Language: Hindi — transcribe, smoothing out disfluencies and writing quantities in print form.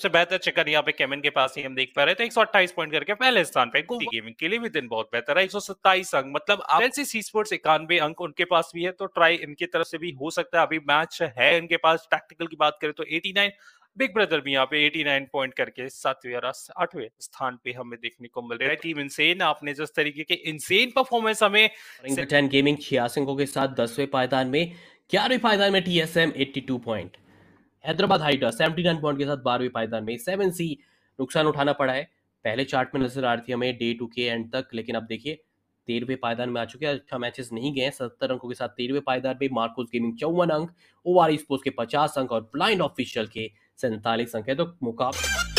सबसे बेहतर चिकन यहाँ पे केमिन के पास ही हम देख पा रहे थे, 128 पॉइंट करके पहले स्थान पे। गेमिंग के लिए भी दिन बहुत बेहतर है, 127 अंक, मतलब सी स्पोर्ट्स 91 अंक उनके पास भी है, तो ट्राई इनकी तरफ से भी हो सकता है। अभी मैच है इनके पास, टैक्टिकल की बात करें तो 89, बिग ब्रदर भी यहाँ पे 89 पॉइंट करके 7वें और 8वें स्थान पे हमें देखने को मिल रहा है। टीम इंसेन, आपने जिस तरीके के इंसेन परफॉर्मेंस हमें 10 गेमिंग 86 अंकों के साथ 10वें पायदान में, 11वें पायदान में टीएसएम 82 पॉइंट, हैदराबाद हाइटर 79 पॉइंट के साथ 12वें पायदान में। 7C नुकसान उठाना पड़ा है, पहले चार्ट में नजर आ रही थी हमें डे 2 के एंड तक, लेकिन अब देखिए 13वें पायदान में आ चुके हैं। अच्छा मैचेस नहीं गए, 70 अंकों के साथ 13वें पायदान में। मार्कोस गेमिंग 54 अंक, ओआर स्पोर्ट्स के 50 अंक और ब्लाइंड ऑफिशियल के 47 अंक है। तो मुकाबला